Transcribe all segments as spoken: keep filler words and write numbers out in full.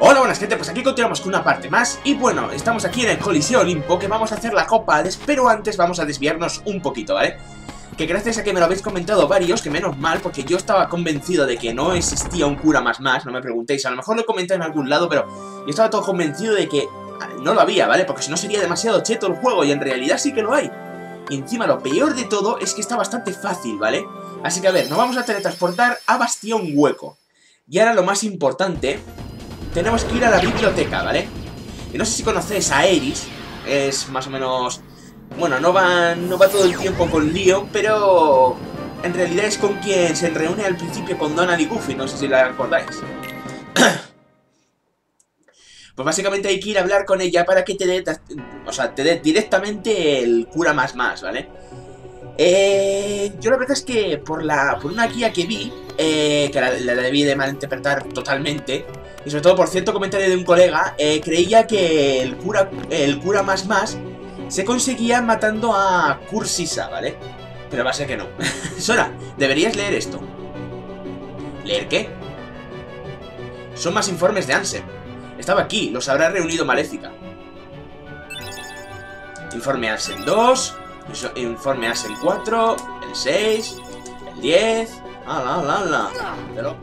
Hola, buenas gente, pues aquí continuamos con una parte más. Y bueno, estamos aquí en el Coliseo Olimpo, que vamos a hacer la Copa Hades. Pero antes vamos a desviarnos un poquito, ¿vale? Que gracias a que me lo habéis comentado varios, que menos mal, porque yo estaba convencido de que no existía un cura más más. No me preguntéis, a lo mejor lo comenté en algún lado, pero yo estaba todo convencido de que no lo había, ¿vale? Porque si no sería demasiado cheto el juego, y en realidad sí que lo hay. Y encima lo peor de todo es que está bastante fácil, ¿vale? Así que a ver, nos vamos a teletransportar a Bastión Hueco. Y ahora lo más importante, tenemos que ir a la biblioteca, ¿vale? Y no sé si conocéis a Eris, es más o menos... Bueno, no va, no va todo el tiempo con Leon, pero en realidad es con quien se reúne al principio con Donald y Goofy, no sé si la recordáis. Pues básicamente hay que ir a hablar con ella para que te dé, o sea, te dé directamente el cura más más, ¿vale? Eh, yo la verdad es que por la por una guía que vi, eh, que la, la debí de malinterpretar totalmente, y sobre todo por cierto comentario de un colega, eh, creía que el cura, el cura más más se conseguía matando a Cursisa, ¿vale? Pero va a ser que no. Sora, deberías leer esto. ¿Leer qué? Son más informes de Ansem. Estaba aquí, los habrá reunido Maléfica. Informe Ansem dos, informe Ansem cuatro, el seis, el diez... ¡Hala, hala, hala! Pero...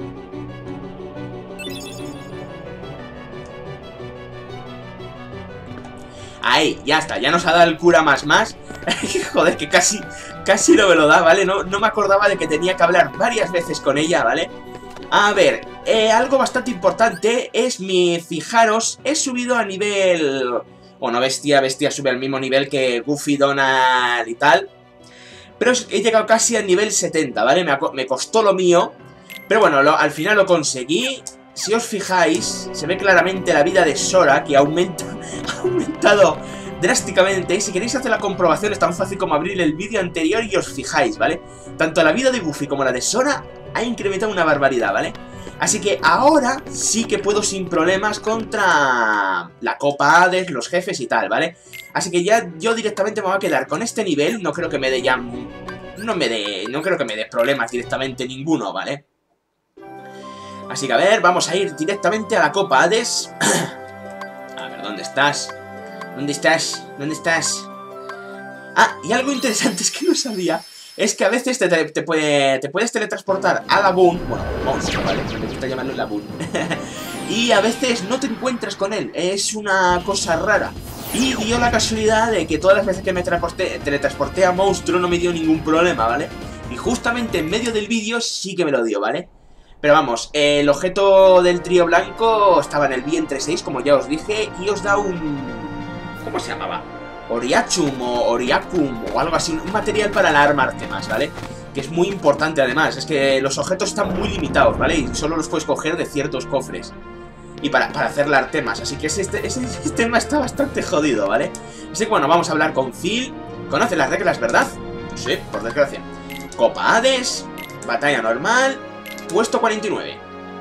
Ahí, ya está, ya nos ha dado el cura más más. Joder, que casi, casi no me lo da, ¿vale? No, no me acordaba de que tenía que hablar varias veces con ella, ¿vale? A ver, eh, algo bastante importante es mi... Fijaros, he subido a nivel... Bueno, Bestia, Bestia sube al mismo nivel que Goofy, Donald y tal. Pero he llegado casi al nivel setenta, ¿vale? Me, me costó lo mío. Pero bueno, lo, al final lo conseguí. Si os fijáis, se ve claramente la vida de Sora, que aumenta, ha aumentado drásticamente. Y si queréis hacer la comprobación es tan fácil como abrir el vídeo anterior y os fijáis, ¿vale? Tanto la vida de Goofy como la de Sora ha incrementado una barbaridad, ¿vale? Así que ahora sí que puedo sin problemas contra la Copa Hades, los jefes y tal, ¿vale? Así que ya yo directamente me voy a quedar con este nivel. No creo que me dé ya... No me dé... No creo que me dé problemas directamente ninguno, ¿vale? Así que a ver, vamos a ir directamente a la Copa Hades. A ver, ¿dónde estás? ¿Dónde estás? ¿Dónde estás? Ah, y algo interesante es que no sabía. Es que a veces te, te, te, puede, te puedes teletransportar a Laboon. Bueno, monstruo, ¿vale? Me gusta llamarlo Laboon. Y a veces no te encuentras con él. Es una cosa rara. Y dio la casualidad de que todas las veces que me teletransporté a monstruo no me dio ningún problema, ¿vale? Y justamente en medio del vídeo sí que me lo dio, ¿vale? Pero vamos, eh, el objeto del trío blanco estaba en el vientre seis, como ya os dije, y os da un... ¿Cómo se llamaba? Oriachum o Oriacum o algo así, un material para la arma Artemas, ¿vale? Que es muy importante además, es que los objetos están muy limitados, ¿vale? Y solo los puedes coger de ciertos cofres. Y para, para hacer la Artemas, así que ese, ese sistema está bastante jodido, ¿vale? Así que bueno, vamos a hablar con Phil. Conoce las reglas, ¿verdad? Sí, por desgracia. Copa Hades, batalla normal... Puesto cuarenta y nueve.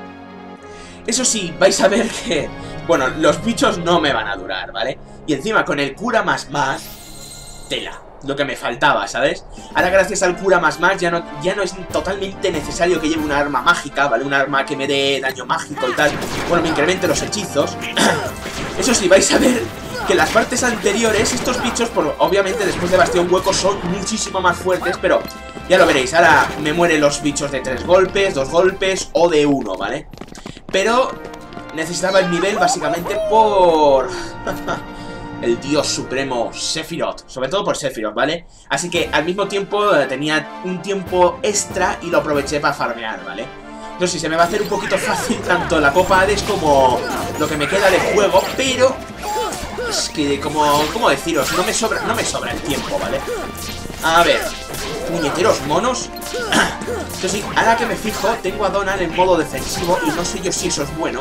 Eso sí, vais a ver que... Bueno, los bichos no me van a durar, ¿vale? Y encima con el cura más más... Tela, lo que me faltaba, ¿sabes? Ahora gracias al cura más más ya no, ya no es totalmente necesario que lleve una arma mágica, ¿vale? Un arma que me dé daño mágico y tal. Bueno, me incremente los hechizos. Eso sí, vais a ver que en las partes anteriores estos bichos, por, obviamente después de Bastión Hueco, son muchísimo más fuertes, pero... Ya lo veréis, ahora me mueren los bichos de tres golpes, dos golpes o de uno, ¿vale? Pero necesitaba el nivel básicamente por... el dios supremo Sephiroth, sobre todo por Sephiroth, ¿vale? Así que al mismo tiempo tenía un tiempo extra y lo aproveché para farmear, ¿vale? No sé, se me va a hacer un poquito fácil tanto la Copa Hades como lo que me queda de juego, pero... Es que, como, ¿cómo deciros? No me sobra, no me sobra el tiempo, ¿vale? A ver... Puñeteros monos. Eso sí, ahora que me fijo, tengo a Donald en modo defensivo y no sé yo si eso es bueno.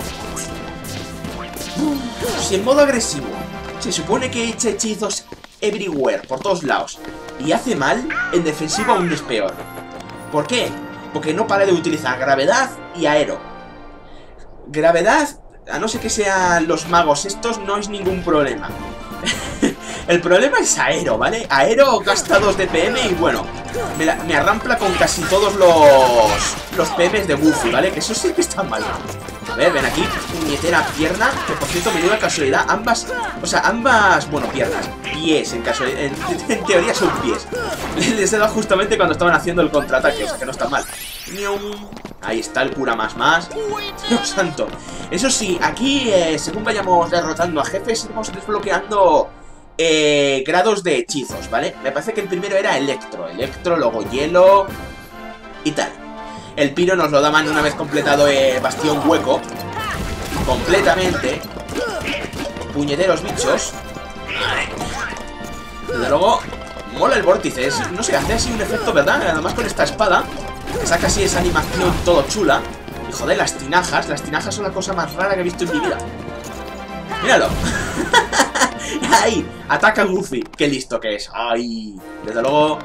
Si en modo agresivo se supone que echa hechizos everywhere, por todos lados, y hace mal, en defensivo aún es peor. ¿Por qué? Porque no para de utilizar gravedad y aero. Gravedad, a no ser que sean los magos estos, no es ningún problema. El problema es aero, ¿vale? Aero gasta dos de P M y bueno, me, la, me arrampla con casi todos los, los P Ms de Goofy, ¿vale? Que eso sí que está mal. A ver, ven aquí, puñetera pierna. Que por cierto, me dio la casualidad. Ambas, o sea, ambas, bueno, piernas, pies, en caso, en, en teoría son pies. Les he dado justamente cuando estaban haciendo el contraataque, o sea que no está mal. Ahí está el cura más más. Dios santo. Eso sí, aquí, eh, según vayamos derrotando a jefes, iremos desbloqueando eh, grados de hechizos, ¿vale? Me parece que el primero era electro, electro, luego hielo y tal. El piro nos lo daban una vez completado eh, bastión hueco. Completamente. Puñeteros bichos. Desde luego, mola el vórtice. Es, no sé, hace así un efecto, ¿verdad? Además con esta espada, que saca así esa animación todo chula. Y joder, las tinajas. Las tinajas son la cosa más rara que he visto en mi vida. Míralo. ¡Ay! Ataca a Goofy. Qué listo que es. ¡Ay! Desde luego...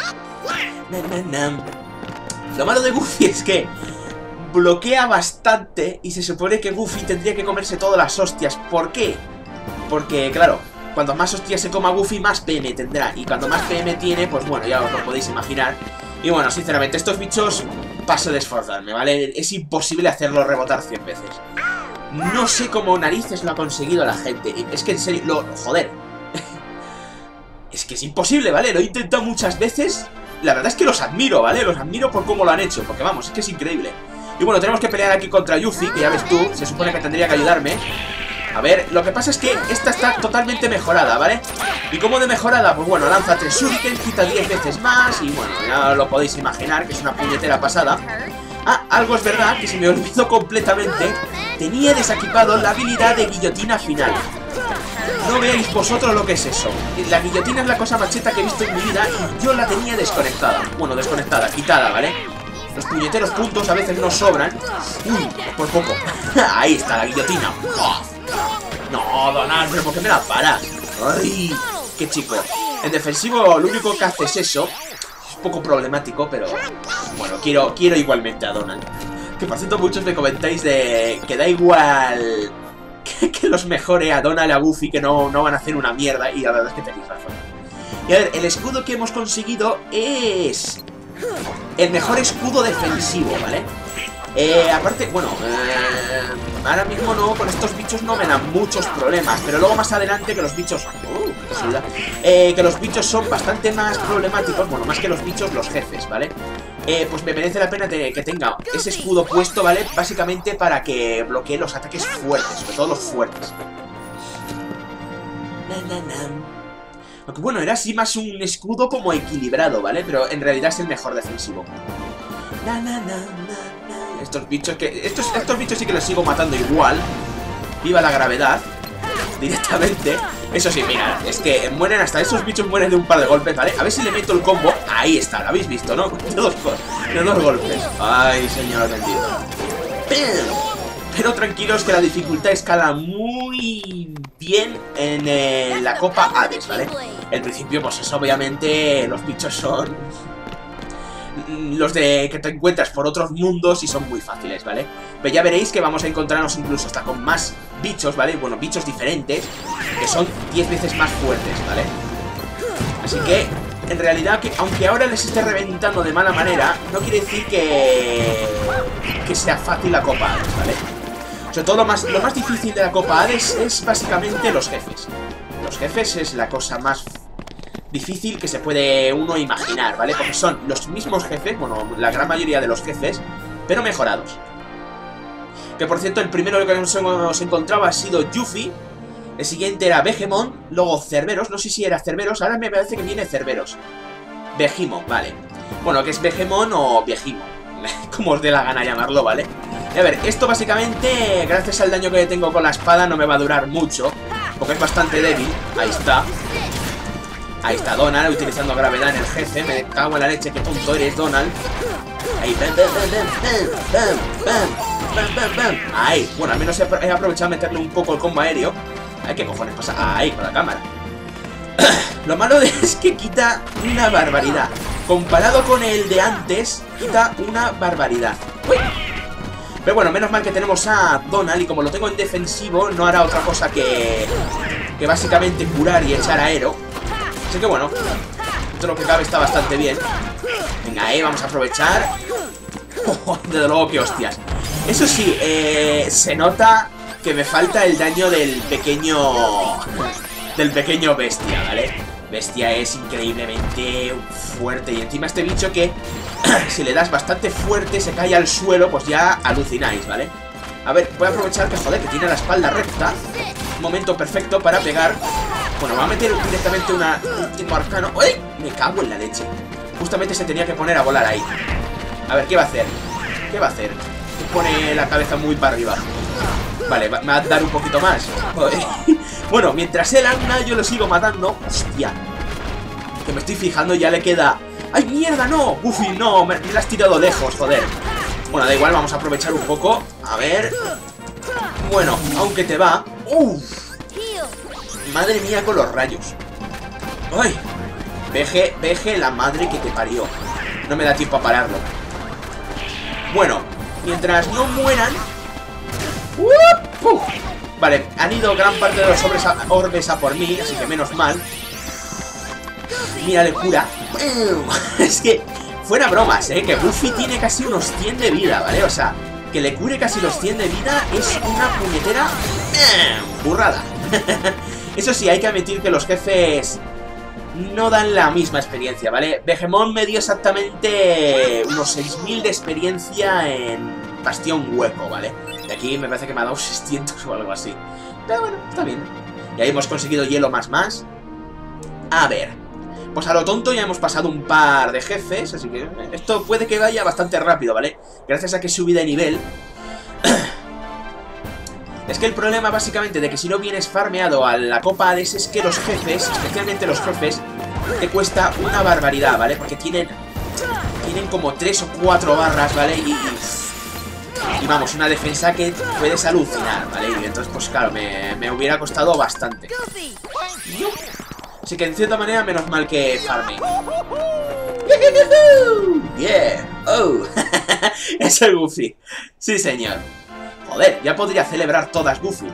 Lo malo de Goofy es que bloquea bastante y se supone que Goofy tendría que comerse todas las hostias. ¿Por qué? Porque, claro, cuanto más hostias se coma Goofy, más P M tendrá. Y cuanto más P M tiene, pues bueno, ya os lo podéis imaginar. Y bueno, sinceramente, estos bichos paso de esforzarme, ¿vale? Es imposible hacerlo rebotar cien veces. No sé cómo narices lo ha conseguido la gente. Es que en serio, lo, joder. Es que es imposible, ¿vale? Lo he intentado muchas veces. La verdad es que los admiro, ¿vale? Los admiro por cómo lo han hecho. Porque vamos, es que es increíble. Y bueno, tenemos que pelear aquí contra Yuffie, que ya ves tú, se supone que tendría que ayudarme. A ver, lo que pasa es que esta está totalmente mejorada, ¿vale? ¿Y cómo de mejorada? Pues bueno, lanza tres shuriken, quita diez veces más. Y bueno, ya lo podéis imaginar, que es una puñetera pasada. Ah, algo es verdad, que se me olvidó completamente. Tenía desequipado la habilidad de guillotina final. No veáis vosotros lo que es eso. La guillotina es la cosa más cheta que he visto en mi vida y yo la tenía desconectada. Bueno, desconectada, quitada, ¿vale? Los puñeteros puntos a veces no sobran. Uy, por poco. Ahí está la guillotina. Oh. No, Donald, pero ¿por qué me la paras? Ay, qué chico. En defensivo lo único que hace es eso. Es un poco problemático, pero bueno, quiero, quiero igualmente a Donald. Que por cierto muchos me comentáis de que da igual que, que los mejore a Donald y a Goofy, que no, no van a hacer una mierda. Y la verdad es que tenéis razón. Y a ver, el escudo que hemos conseguido es el mejor escudo defensivo, ¿vale? Eh, aparte, bueno, eh, ahora mismo no, con estos bichos no me dan muchos problemas. Pero luego más adelante que los bichos... Uh, qué casualidad. Eh, que los bichos son bastante más problemáticos. Bueno, más que los bichos, los jefes, ¿vale? Eh, pues me merece la pena que tenga ese escudo puesto, ¿vale? Básicamente para que bloquee los ataques fuertes, sobre todo los fuertes. Na, na, na. Aunque bueno, era así más un escudo como equilibrado, ¿vale? Pero en realidad es el mejor defensivo. Na, na, na, na, na. Estos bichos que... Estos, estos bichos sí que los sigo matando igual. Viva la gravedad. Directamente. Eso sí, mira, es que mueren hasta esos bichos mueren de un par de golpes, ¿vale? A ver si le meto el combo. Ahí está, lo habéis visto, ¿no? De dos, de dos golpes. Ay, señor bendito. Pero tranquilos que la dificultad escala muy bien en eh, la Copa Hades, ¿vale? El principio, pues es obviamente los bichos son los de que te encuentras por otros mundos y son muy fáciles, ¿vale? Pero ya veréis que vamos a encontrarnos incluso hasta con más bichos, ¿vale? Bueno, bichos diferentes que son diez veces más fuertes, ¿vale? Así que, en realidad, que aunque ahora les esté reventando de mala manera, no quiere decir que que sea fácil la Copa Hades, ¿vale? Sobre todo lo más, lo más difícil de la Copa Hades es básicamente los jefes. Los jefes es la cosa más difícil que se puede uno imaginar, ¿vale? Porque son los mismos jefes, bueno, la gran mayoría de los jefes, pero mejorados. Que por cierto, el primero que nos hemos encontrado ha sido Yuffie. El siguiente era Behemoth, luego Cerberus, no sé si era Cerberus, ahora me parece que viene Cerberus. Behemoth, vale. Bueno, que es Behemoth o Behemoth, como os dé la gana llamarlo, ¿vale? Y a ver, esto básicamente, gracias al daño que tengo con la espada, no me va a durar mucho, porque es bastante débil. Ahí está. Ahí está Donald utilizando gravedad en el jefe. Me cago en la leche, qué tonto eres, Donald. Ahí, bam, bam, bam, bam, bam, bam, bam. Ahí, bueno, al menos he aprovechado de meterle un poco el combo aéreo. Ay, qué cojones pasa. Ahí, con la cámara. Lo malo es que quita una barbaridad. Comparado con el de antes, quita una barbaridad. Uy. Pero bueno, menos mal que tenemos a Donald. Y como lo tengo en defensivo, no hará otra cosa que Que básicamente curar y echar aero. Así que bueno, esto lo que cabe está bastante bien. Venga, eh, vamos a aprovechar. Oh, desde luego que hostias. Eso sí, eh, se nota que me falta el daño del pequeño... Del pequeño bestia, ¿vale? Bestia es increíblemente fuerte. Y encima este bicho que si le das bastante fuerte se cae al suelo, pues ya alucináis, ¿vale? A ver, voy a aprovechar que, joder, que tiene la espalda recta. Un momento perfecto para pegar. Bueno, va a meter directamente una último arcano. ¡Uy! Me cago en la leche. Justamente se tenía que poner a volar ahí. A ver, ¿qué va a hacer? ¿Qué va a hacer? Pone la cabeza muy para arriba. Vale, me va a dar un poquito más. Joder. Bueno, mientras él anda, yo lo sigo matando. Hostia. Que me estoy fijando, ya le queda... ¡Ay, mierda, no! Goofy, no, me, me la has tirado lejos, joder. Bueno, da igual, vamos a aprovechar un poco. A ver... Bueno, aunque te va... ¡Uf! Madre mía con los rayos. ¡Ay! Veje, veje la madre que te parió. No me da tiempo a pararlo. Bueno, mientras no mueran... ¡Uh! ¡Uh! Vale, han ido gran parte de los orbes a, orbes a por mí, así que menos mal. Mira, le cura. Es que, fuera bromas, ¿eh? Que Goofy tiene casi unos cien de vida, ¿vale? O sea, que le cure casi los cien de vida es una puñetera... ¡Eh! Burrada. Eso sí, hay que admitir que los jefes no dan la misma experiencia, ¿vale? Behemoth me dio exactamente unos seis mil de experiencia en Bastión Hueco, ¿vale? Y aquí me parece que me ha dado seiscientos o algo así. Pero bueno, está bien. Y ahí hemos conseguido hielo más más. A ver. Pues a lo tonto ya hemos pasado un par de jefes, así que esto puede que vaya bastante rápido, ¿vale? Gracias a que subí de nivel. Es que el problema básicamente de que si no vienes farmeado a la copa Hades es que los jefes, especialmente los jefes, te cuesta una barbaridad, ¿vale? Porque tienen tienen como tres o cuatro barras, ¿vale? Y, y vamos, una defensa que puedes alucinar, ¿vale? Y entonces, pues claro, me, me hubiera costado bastante. Así que en cierta manera, menos mal que farme. Yeah, oh. Es el Goofy. Sí, señor. Joder, ya podría celebrar todas Goofy.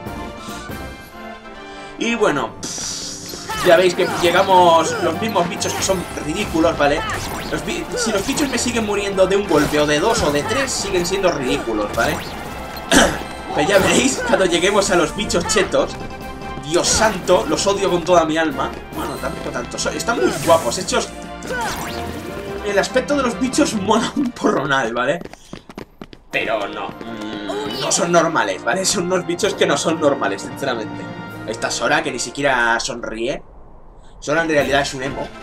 Y bueno, pff, ya veis que llegamos los mismos bichos que son ridículos, ¿vale? Los si los bichos me siguen muriendo de un golpe o de dos o de tres, siguen siendo ridículos, ¿vale? Pero ya veréis, cuando lleguemos a los bichos chetos, Dios santo, los odio con toda mi alma. Bueno, tampoco tanto, están muy guapos, hechos... El aspecto de los bichos mola un porronal, ¿vale? Pero no, mmm, no son normales, ¿vale? Son unos bichos que no son normales, sinceramente. Ahí está Sora, que ni siquiera sonríe. Sora en realidad es un emo.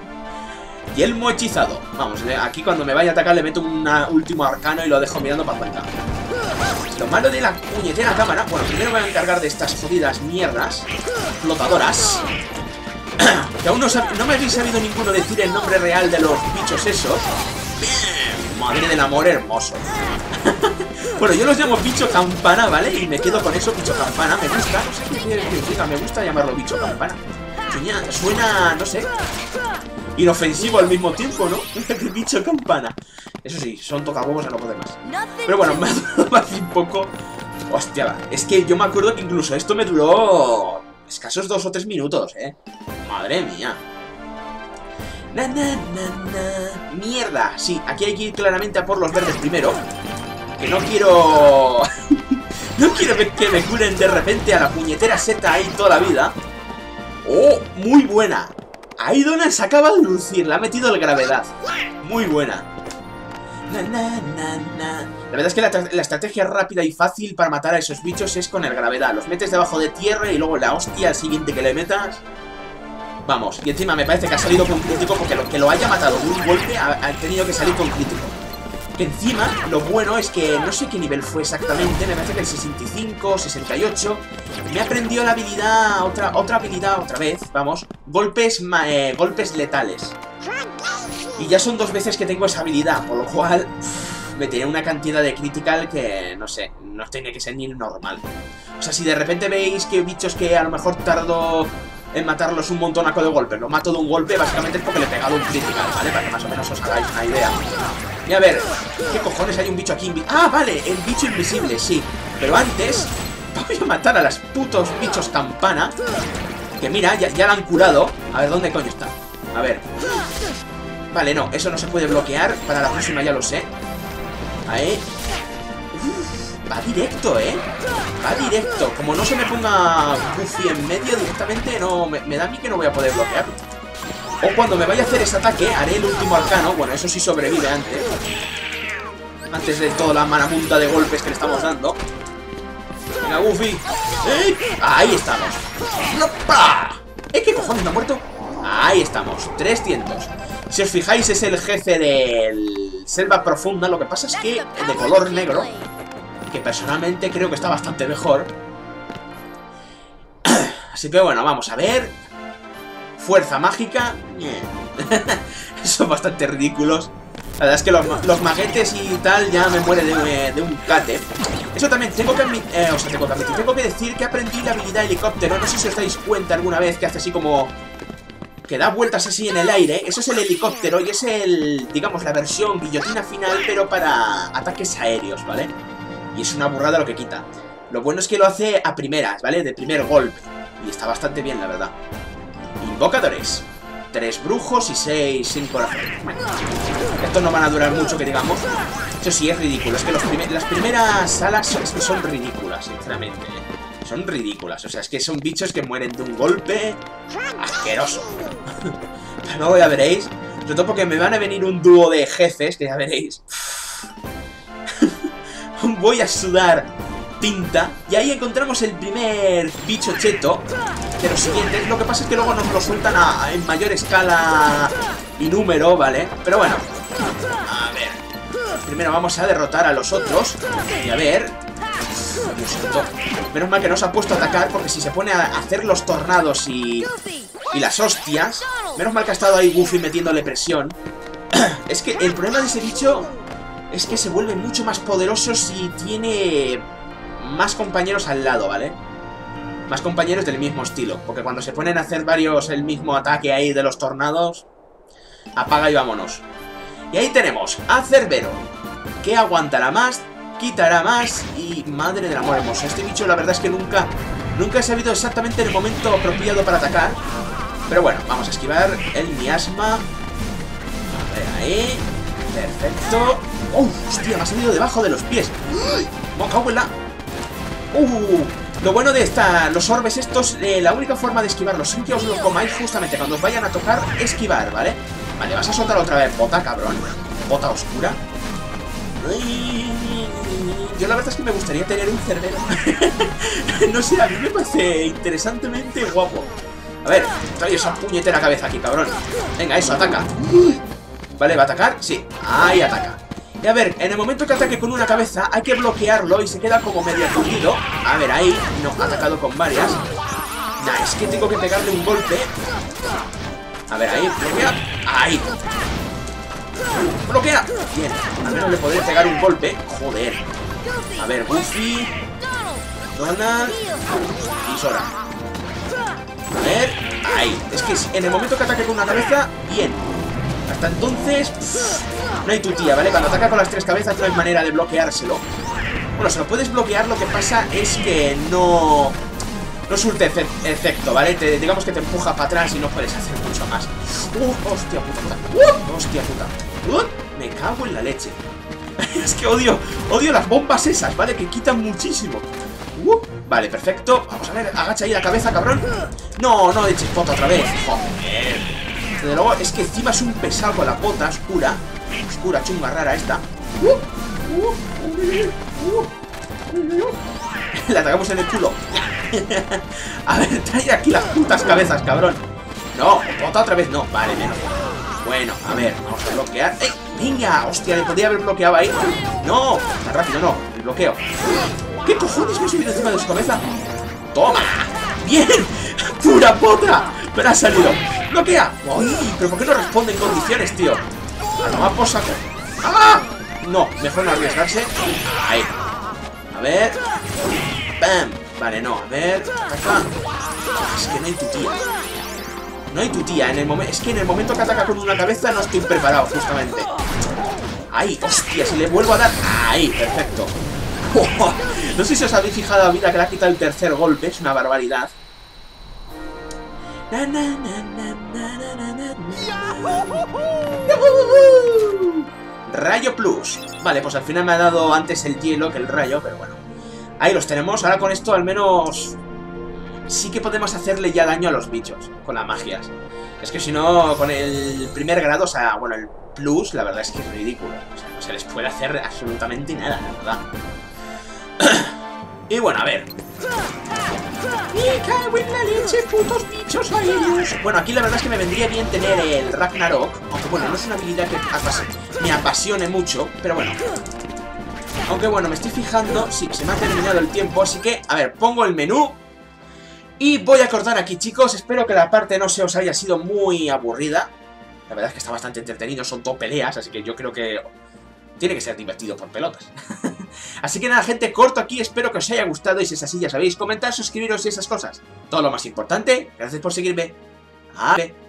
Yelmo hechizado. Vamos, aquí cuando me vaya a atacar le meto un último arcano y lo dejo mirando para afuera. Lo malo de la puñetera cámara... Bueno, primero me voy a encargar de estas jodidas mierdas flotadoras. Que aún no, no me habéis sabido ninguno decir el nombre real de los bichos esos. Madre del amor hermoso. Bueno, yo los llamo bicho campana, ¿vale? Y me quedo con eso, bicho campana. Me gusta, no sé qué quiere decir, me gusta llamarlo bicho campana. Suena, suena, no sé, inofensivo al mismo tiempo, ¿no? Bicho campana. Eso sí, son tocahuevos a no poder más. Pero bueno, me ha durado más un poco. Hostia, es que yo me acuerdo que incluso esto me duró escasos dos o tres minutos, ¿eh? Madre mía. Na, na, na, na. Mierda, sí, aquí hay que ir claramente a por los verdes primero. Que no quiero... no quiero que me curen de repente a la puñetera seta ahí toda la vida. ¡Oh! Muy buena. Ahí Donald se acaba de lucir, le ha metido el gravedad. Muy buena. Na, na, na, na. La verdad es que la, la estrategia rápida y fácil para matar a esos bichos es con el gravedad. Los metes debajo de tierra y luego la hostia al siguiente que le metas... Vamos, y encima me parece que ha salido con crítico porque lo que lo haya matado de un golpe ha, ha tenido que salir con crítico. Que encima, lo bueno es que no sé qué nivel fue exactamente, me parece que el sesenta y cinco, sesenta y ocho. Me aprendió la habilidad, otra, otra habilidad otra vez, vamos, golpes, eh, golpes letales. Y ya son dos veces que tengo esa habilidad, por lo cual uff, me tiene una cantidad de critical que, no sé, no tiene que ser ni normal. O sea, si de repente veis que bichos que a lo mejor tardo en matarlos un montonaco de golpes, lo mato de un golpe, básicamente es porque le he pegado un critical, ¿vale? Para que más o menos os hagáis una idea. Y a ver, ¿qué cojones hay un bicho aquí invisible? Ah, vale, el bicho invisible, sí. Pero antes, voy a matar a los putos bichos campana. Que mira, ya, ya la han curado. A ver, ¿dónde coño está? A ver. Vale, no, eso no se puede bloquear. Para la próxima ya lo sé. Ahí. Uf, va directo, ¿eh? Va directo. Como no se me ponga Goofy en medio directamente, no me, me da a mí que no voy a poder bloquear. O cuando me vaya a hacer ese ataque, haré el último arcano. Bueno, eso sí sobrevive antes. Antes de toda la marabunta de golpes que le estamos dando. Venga, Goofy. ¡Eh! Ahí estamos. ¡Opa! ¿Eh? ¿Qué cojones me ha muerto? Ahí estamos. trescientos. Si os fijáis, es el jefe del Selva Profunda. Lo que pasa es que de color negro, que personalmente creo que está bastante mejor. Así que bueno, vamos a ver. Fuerza mágica. Son bastante ridículos. La verdad es que los, los maguetes y tal ya me muere de, de un cate. Eso también, tengo que admitir, eh, o sea, tengo que admitir, tengo que decir que aprendí la habilidad helicóptero. No sé si os dais cuenta alguna vez que hace así como... que da vueltas así en el aire. Eso es el helicóptero y es el, digamos, la versión guillotina final, pero para ataques aéreos, ¿vale? Y es una burrada lo que quita. Lo bueno es que lo hace a primeras, ¿vale? De primer golpe. Y está bastante bien, la verdad. Invocadores. Tres brujos y seis sin corazón. Bueno, estos no van a durar mucho, que digamos. Eso sí, es ridículo. Es que los primer, las primeras salas son, es que son ridículas, sinceramente. Son ridículas. O sea, es que son bichos que mueren de un golpe asqueroso. Pero luego ya veréis. Sobre todo porque me van a venir un dúo de jefes, que ya veréis. Voy a sudar tinta. Y ahí encontramos el primer bicho cheto de los siguientes. Lo que pasa es que luego nos lo sueltan a, a, en mayor escala y número, ¿vale? Pero bueno, a ver. Primero vamos a derrotar a los otros. Y a ver. Dios santo. Menos mal que no se ha puesto a atacar, porque si se pone a hacer los tornados y, y las hostias. Menos mal que ha estado ahí Goofy metiéndole presión. Es que el problema de ese bicho es que se vuelve mucho más poderoso si tiene más compañeros al lado, ¿vale? Más compañeros del mismo estilo. Porque cuando se ponen a hacer varios el mismo ataque ahí de los tornados, apaga y vámonos. Y ahí tenemos a Cerbero, que aguantará más, quitará más y... madre del amor hermoso. Este bicho la verdad es que nunca, nunca he sabido exactamente el momento apropiado para atacar. Pero bueno, vamos a esquivar el miasma. A ver, ahí. Perfecto. ¡Uh! Hostia, me ha salido debajo de los pies. ¡Me cago en la... ¡Uh! Lo bueno de esta, los orbes estos, eh, la única forma de esquivarlos sin que os los comáis justamente cuando os vayan a tocar, esquivar, ¿vale? Vale, vas a soltar otra vez bota, cabrón. Bota oscura. Yo la verdad es que me gustaría tener un Cerbero. No sé, a mí me parece interesantemente guapo. A ver, trae esa puñetera cabeza aquí, cabrón. Venga, eso, ataca. Vale, ¿va a atacar? Sí, ahí ataca. Y a ver, en el momento que ataque con una cabeza hay que bloquearlo y se queda como medio aturdido. A ver, ahí, no, ha atacado con varias. Nah, es que tengo que pegarle un golpe. A ver, ahí, bloquea. Ahí. ¡Bloquea! Bien, al menos le podré pegar un golpe. Joder. A ver, Goofy, Donald y Sora. A ver, ahí. Es que en el momento que ataque con una cabeza, bien. Hasta entonces, pff, no hay tu tía, ¿vale? Cuando ataca con las tres cabezas no hay manera de bloqueárselo. Bueno, se lo puedes bloquear, lo que pasa es que no... no surte efe efecto, ¿vale? Te, digamos que te empuja para atrás y no puedes hacer mucho más. Uh, hostia puta, uh, hostia puta. Uh, me cago en la leche. Es que odio, odio las bombas esas, ¿vale? Que quitan muchísimo. Uh, vale, perfecto. Vamos a ver, agacha ahí la cabeza, cabrón. No, no le eches pota otra vez. Joder. Desde luego, es que encima es un pesado con la pota oscura. Oscura, chunga, rara esta. Uh, uh, uh, uh. Le atacamos en el culo. A ver, trae aquí las putas cabezas, cabrón. No, pota otra vez, no. Vale, menos. Bueno, a ver, vamos a bloquear. ¡Eh! ¡Venga! Hostia, le podría haber bloqueado ahí. No, tan rápido no. El bloqueo. ¿Qué cojones me he subido encima de su cabeza? ¡Toma! ¡Bien! ¡Pura potra! Pero ha salido. ¡Bloquea! ¡Uy! ¿Pero por qué no responde en condiciones, tío? A tomar por saco. ¡Ah! No, mejor no arriesgarse. Ahí. A ver. ¡Bam! Vale, no, a ver. Ataca. Es que no hay tu tía. No hay tu tía. En el momento. Es que en el momento que ataca con una cabeza no estoy preparado, justamente. Ahí, hostia, si le vuelvo a dar. Ahí, perfecto. No sé si os habéis fijado a vida que le ha quitado el tercer golpe. Es una barbaridad. Na, na, na, na, na, na, na, na. Rayo Plus. Vale, pues al final me ha dado antes el hielo que el rayo, pero bueno. Ahí los tenemos. Ahora con esto al menos sí que podemos hacerle ya daño a los bichos con las magias. Es que si no, con el primer grado, o sea, bueno, el plus, la verdad es que es ridículo. O sea, no se les puede hacer absolutamente nada, la verdad. Y bueno, a ver. ¡Me cago en la leche, putos bichos aéreos! Bueno, aquí la verdad es que me vendría bien tener el Ragnarok. Aunque bueno, no es una habilidad que apas me apasione mucho, pero bueno. Aunque bueno, me estoy fijando, sí, se me ha terminado el tiempo, así que, a ver, pongo el menú. Y voy a cortar aquí, chicos. Espero que la parte no se os haya sido muy aburrida. La verdad es que está bastante entretenido, son todo peleas, así que yo creo que tiene que ser divertido por pelotas. Así que nada, gente, corto aquí. Espero que os haya gustado y si es así, ya sabéis, comentar, suscribiros y esas cosas. Todo lo más importante, gracias por seguirme. Adiós.